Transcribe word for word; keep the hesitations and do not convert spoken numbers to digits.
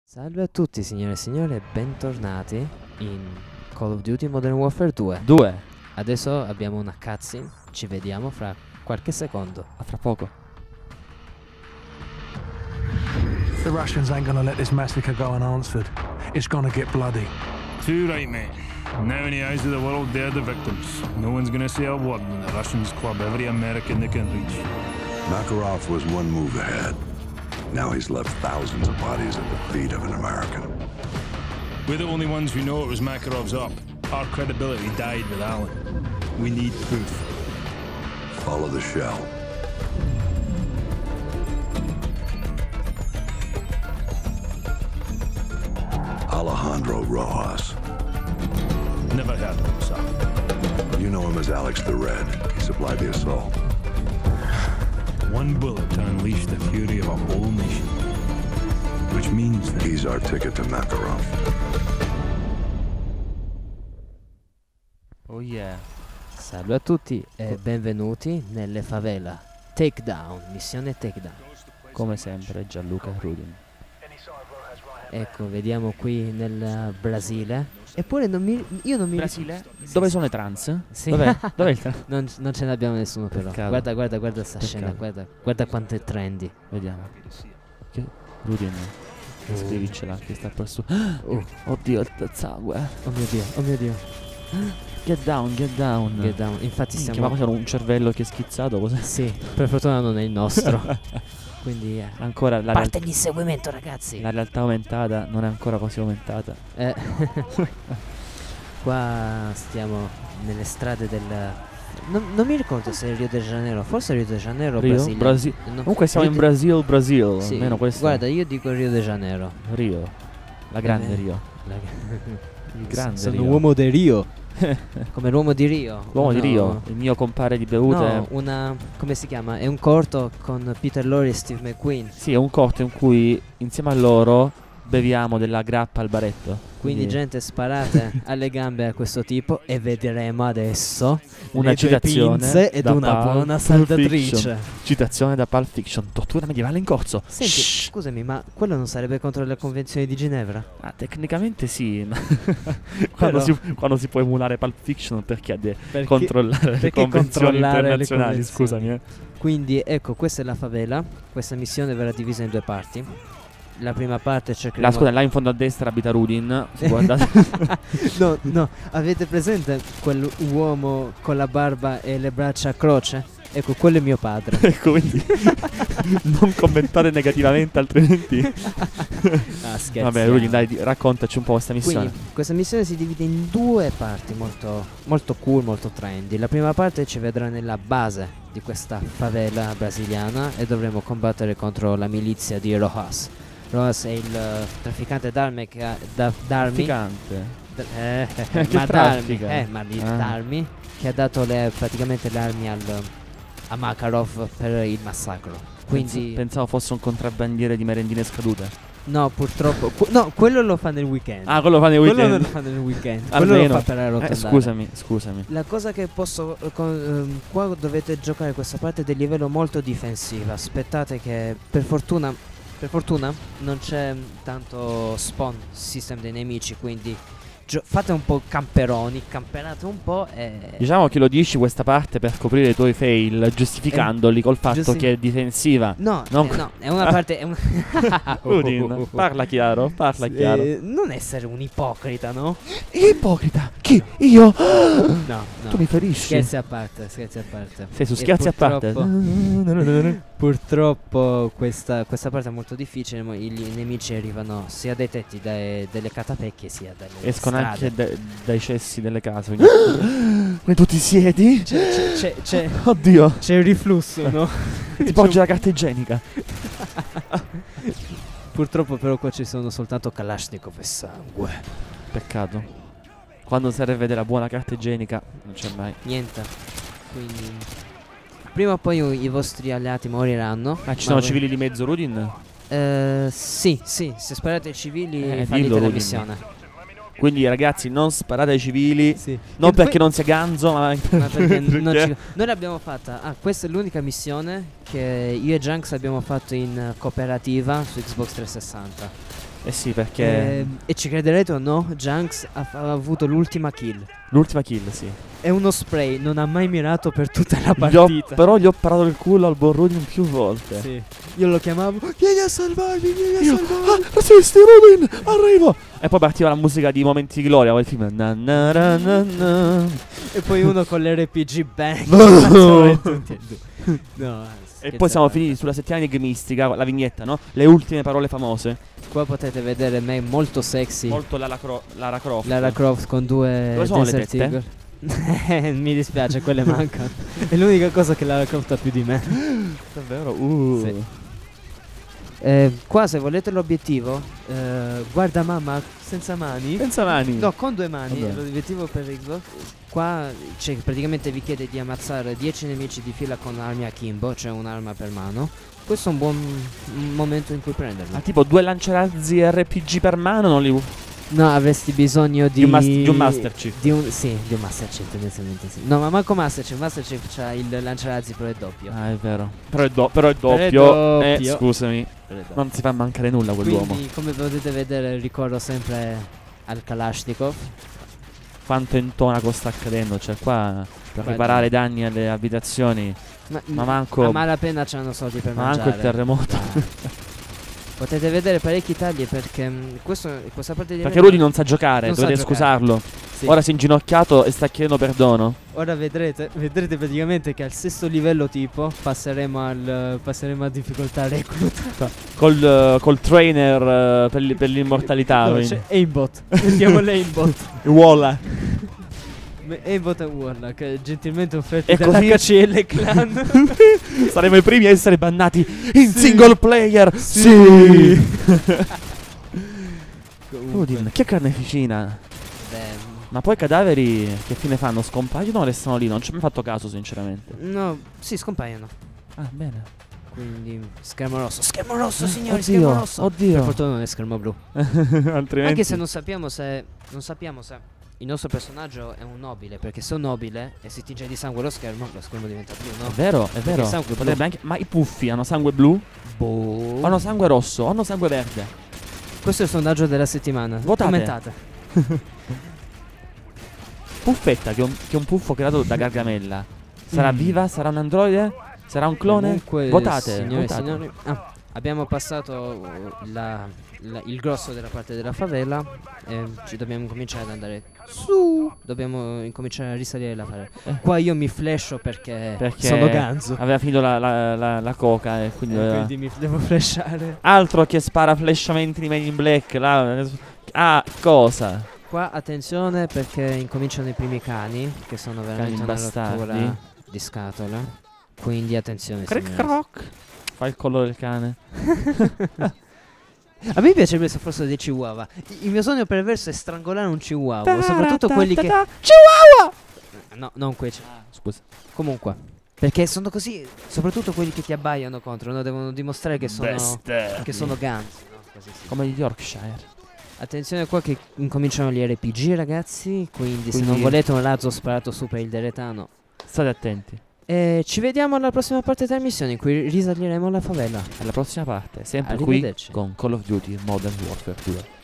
Salve a tutti signore e signori e bentornati in Call of Duty Modern Warfare due. Due. Adesso abbiamo una cutscene, ci vediamo fra qualche secondo. A fra poco. The Russians ain't gonna let this massacre go unanswered. It's gonna get bloody. Too right, mate. Now in the eyes of the world, they're the victims. No one's gonna say a word when the Russians club every American they can reach. Makarov was one move ahead. Now he's left thousands of bodies at the feet of an American. We're the only ones who know it was Makarov's up. Our credibility died with Allen. We need proof. Follow the shell. Alejandro Rojas. Never heard of him, sir. You know him as Alex the Red. He supplied the assault. One bullet to unleash the fury of a whole nation. Which means that He's our ticket to Makarov. Oh yeah. Salve a tutti e benvenuti nelle favela. Takedown, missione Takedown. Come sempre Gianluca Rudin. Ecco, vediamo qui nel Brasile. Eppure non mi, io non mi Brasile? Dove sono le trans? Sì. Dov'è? Dov'è il trans? non, non ce n'abbiamo nessuno però. Peccato. Guarda, guarda, guarda sta Peccato. scena, guarda, guarda quanto è trendy. Vediamo. Che Rudin. Che scrivicela che sta per su. Oh, Oddio, il sangue. oh mio Dio, oh mio Dio. Get down, get down. Get down. Infatti Minchia, stiamo... ma c'era un cervello che è schizzato, cos'è? Sì, per fortuna non è il nostro. Quindi eh. Ancora la, parte real- l'inseguimento ragazzi. la realtà aumentata non è ancora così aumentata. Eh, qua stiamo nelle strade del... Non, non mi ricordo se è Rio de Janeiro. Forse Rio de Janeiro o Rio? Brasile. Brasi- No, Comunque siamo Rio in de- Brasil, Brasil. Sì, Almeno questo. guarda, io dico Rio de Janeiro. Rio. La grande Eh, Rio. la- Il grande Sono Rio. un uomo di Rio. Come l'uomo di Rio. L'uomo di No, Rio, il mio compare di bevute. No, una... come si chiama? È un corto con Peter Lorre e Steve McQueen. Sì, è un corto in cui insieme a loro beviamo della grappa al baretto. Quindi gente sparate alle gambe a questo tipo e vedremo adesso Una le due citazione pinze ed da una Pulp buona Fiction. saldatrice. Citazione da Pulp Fiction. Tortura medievale in corso. Senti, Shh. scusami, ma quello non sarebbe contro le convenzioni di Ginevra? Ah, tecnicamente sì. ma quando, Però- si, quando si può emulare Pulp Fiction perché ha de Perché- controllare le perché convenzioni controllare le internazionali. convenzioni? Scusami, eh. Quindi ecco, questa è la favela. Questa missione verrà divisa in due parti. La prima parte cercheremo... La scusa, là in fondo a destra abita Rudin. Se guardate. No, no, avete presente quell'uomo con la barba e le braccia a croce? Ecco, quello è mio padre. Ecco, quindi non commentare negativamente, altrimenti. Ah, scherzo. Vabbè, Rudin, dai, di- raccontaci un po' questa missione. Quindi questa missione si divide in due parti molto, molto cool, molto trendy. La prima parte ci vedrà nella base di questa favela brasiliana e dovremo combattere contro la milizia di Rojas. Rojas è il eh, trafficante d'armi che ha da, d'armi Trafficante. d- eh, eh, Che ma d'armi, traffica? eh, ma di Ah. d'armi che ha dato le, praticamente le armi al, a Makarov per il massacro. Quindi Pensa- pensavo fosse un contrabbandiere di merendine scadute. no, purtroppo que- no, quello lo fa nel weekend. Ah, quello fa nei quello weekend. non lo fa nel weekend. quello Almeno. lo fa per arrotondare. Eh, scusami, scusami. La cosa che posso eh, con- ehm, qua dovete giocare questa parte del livello molto difensiva. Aspettate che per fortuna per fortuna non c'è mm, tanto spawn system dei nemici, quindi gio- fate un po' camperoni, camperate un po' e Diciamo che lo dici questa parte per coprire i tuoi fail, giustificandoli col fatto giusti- che è difensiva. no, non- eh, no, è una parte è una Rudin, parla chiaro, parla chiaro. Eh, non essere un ipocrita, no? Ipocrita! Chi? Io? No, no. Tu mi ferisci. Scherzi a parte, scherzi a parte. Sei su E scherzi a parte. purtroppo- Purtroppo questa, questa parte è molto difficile, ma i, i nemici arrivano sia dai tetti, dai, delle catapecchie, sia dalle Escono strade. anche da- dai cessi delle case. quindi- Ma tu ti siedi? C'è, c'è, c'è, c'è, Oddio, c'è il riflusso, no? ti porgi la carta igienica. Purtroppo però qua ci sono soltanto Kalashnikov e sangue. Peccato. Quando serve della buona carta igienica, non c'è mai. Niente. Quindi prima o poi i vostri alleati moriranno. Ah, ci ma sono voi- civili di mezzo, Rudin? Eh, sì, sì, se sparate ai civili Eh, fallite dillo, la Rudin. missione. Quindi ragazzi, non sparate ai civili. Sì. Non E perché poi- non sia ganzo, ma, Ma perché n- non perché- ci- noi l'abbiamo fatta. Ah, questa è l'unica missione che io e Junks abbiamo fatto in eh, cooperativa su Xbox trecentosessanta. Eh sì, perché Eh, e ci crederete o no, Junks ha, ha avuto l'ultima kill. l'ultima kill, sì. È uno spray, non ha mai mirato per tutta la Gli ho- partita. però gli ho parato il culo al buon Rudin più volte. Sì. Io lo chiamavo, vieni a salvarmi, vieni a Io, salvarmi. ah, assisti Rudin, arrivo. E poi partiva la musica di Momenti di Gloria, quel film. Na, na, na, na, na. E poi uno con l'R P G bang. No. No, E poi siamo finiti sulla settimana enigmistica, la vignetta, no? Le ultime parole famose. Qua potete vedere me molto sexy. Molto Lara, Cro- Lara Croft. Lara Croft con due Dove sono le Desert tette? Eagle. Mi dispiace, quelle mancano. È l'unica cosa che Lara Croft ha più di me. Davvero? Uh. Sì. Eh, qua se volete l'obiettivo, eh, guarda mamma senza mani. Senza mani. No, con due mani. Vabbè. L'obiettivo per Xbox. Qua cioè, praticamente vi chiede di ammazzare dieci nemici di fila con armi akimbo, cioè un'arma per mano. Questo è un buon m- momento in cui prenderlo. Ah, tipo due lanciarazzi R P G per mano non li... No, avresti bisogno di Di un mas- di un Master Chief. Di un, sì, di un Master Chief tendenzialmente sì. No, ma manco Master Chief. Master Chief c'ha il lanciarazzi però è doppio. Ah, è vero. Però è, do- però è Però è doppio. Eh, doppio. scusami. Però è doppio. Non si fa mancare nulla quell'uomo. Quindi, come potete vedere, ricordo sempre al Kalashnikov. Quanto in tonaco sta accadendo. Cioè qua per Guarda. riparare i danni alle abitazioni. Ma, Ma manco- a malapena c'hanno soldi per Ma mangiare. manco il terremoto. Ah. Potete vedere parecchi tagli perché mh, questo, questa parte di Perché Rudy non sa giocare, Non sa dovete giocare. scusarlo. Sì. Ora si è inginocchiato e sta chiedendo perdono. Ora vedrete, vedrete praticamente che al sesto livello tipo passeremo al passeremo a difficoltà recluta. Col, eh, col trainer eh, per, li- per l'immortalità. No, quindi. c'è aimbot. Mettiamo l'aimbot. Uola. Me- Aimbot e Warlock, eh, gentilmente offerti E così- dall'H C L Clan. Saremo i primi a essere bannati in Sì. single player. Sì. Rudin, che carneficina. Beh, Ma poi i cadaveri che fine fanno? Scompaiono o restano lì? Non ci ho mai fatto caso, sinceramente. no, sì, scompaiono. Ah, bene. Quindi schermo rosso. Schermo rosso, Eh, signori, oddio, schermo rosso. Per oddio. fortuna non è schermo blu. Altrimenti. Anche se non sappiamo se non sappiamo se il nostro personaggio è un nobile, perché se è un nobile e si tinge di sangue lo schermo, lo schermo diventa blu, no? È vero, è Perché vero. il sangue Potrebbe blu. anche... Ma i puffi hanno sangue blu? Boh. O hanno sangue rosso? O hanno sangue verde? Questo è il sondaggio della settimana. Votate. Commentate. Puffetta, che è un, che è un puffo creato da Gargamella. Sarà Mm. viva? Sarà un androide? Sarà un clone? Comunque, Votate, signore e votate. signori, ah, abbiamo passato uh, la- la- il grosso della parte della favela e ci dobbiamo cominciare ad andare su. Dobbiamo incominciare a risalire la favela. Qua io mi flasho perché, Perché sono ganzo. aveva finito la, la, la, la coca e quindi, E doveva- quindi mi devo flashare. altro che spara flashamenti di Men in Black. Là. Ah, cosa? Qua attenzione perché incominciano i primi cani che sono veramente una bastardi. rottura di scatola. Quindi attenzione, Cric signori. croc. Fa il collo del cane. A me piacerebbe se fossero dei chihuahua. Il mio sogno perverso è strangolare un chihuahua, soprattutto quelli che Chihuahua! no, non quei chi- Scusa. Comunque, perché sono così, soprattutto quelli che ti abbaiano contro, no? Devono dimostrare che sono che sono ganzi, no? Così sì. Come gli Yorkshire. Attenzione qua che incominciano gli R P G, ragazzi, quindi, se Quindi- non volete un razzo sparato su per il deretano. State attenti. E ci vediamo alla prossima parte della missione in cui risaliremo la favela. Alla prossima parte, sempre qui Arrivederci. con Call of Duty Modern Warfare due.